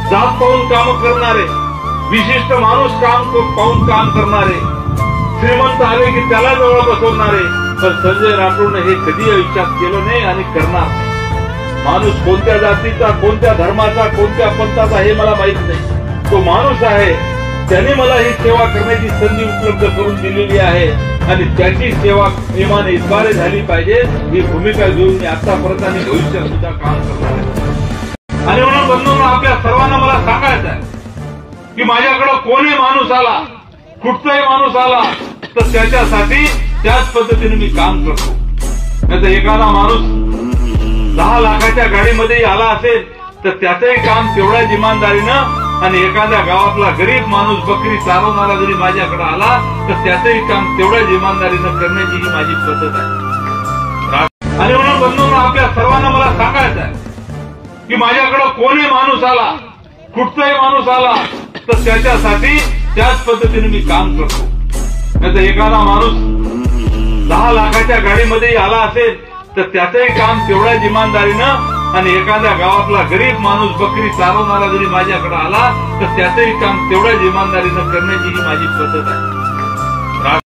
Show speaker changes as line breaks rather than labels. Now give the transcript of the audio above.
जात पाहून काम करणारे, विशिष्ट माणूस पाहून काम करणारे, श्रीमंत आले की त्याला जवळ बसवणारे. पण संजय राठोडने हे कधी आयुष्यात केलं नाही आणि करणार नाही. माणूस कोणत्या जातीचा, कोणत्या धर्माचा, कोणत्या पंथाचा हे मला माहित नाही. तो माणूस आहे, त्याने मला ही सेवा करण्याची संधी उपलब्ध करून दिलेली आहे आणि त्याची सेवा प्रेमाने इतबारे झाली पाहिजे ही भूमिका घेऊन मी आतापर्यंत आणि भविष्यात सुद्धा काम करणार आहे. आणि म्हणून बंधूंनो, आपल्या सर्वांना मला सांगायचं आहे की माझ्याकडे कोणी माणूस आला, कुठचाही माणूस आला तर त्याच्यासाठी त्याच पद्धतीने मी काम करतो. नाहीतर एखादा माणूस 10 लाखाच्या गाडीमध्ये आला असेल तर त्याचंही काम तेवढ्याच इमानदारीनं, आणि एखाद्या गावातला गरीब माणूस बकरी चालवणारा जरी माझ्याकडे आला तर त्याचंही काम तेवढ्याच इमानदारीनं करण्याची ही माझी पद्धत आहे. आणि म्हणून बंधूंनो, आपल्या सर्वांना मला सांगायचं आहे की माझ्याकडे कोणी माणूस आला, कुठचाही माणूस आला तर त्याच्यासाठी त्याच पद्धतीने मी काम करतो. नाहीतर एखादा माणूस 10 लाखाच्या गाडीमध्ये आला असेल तर त्याचंही काम तेवढ्याच इमानदारीनं, आणि एखाद्या गावातला गरीब माणूस बकरी चालवणारा जरी माझ्याकडे आला तर त्याचंही काम तेवढ्याच इमानदारीनं करण्याची ही माझी पद्धत आहे.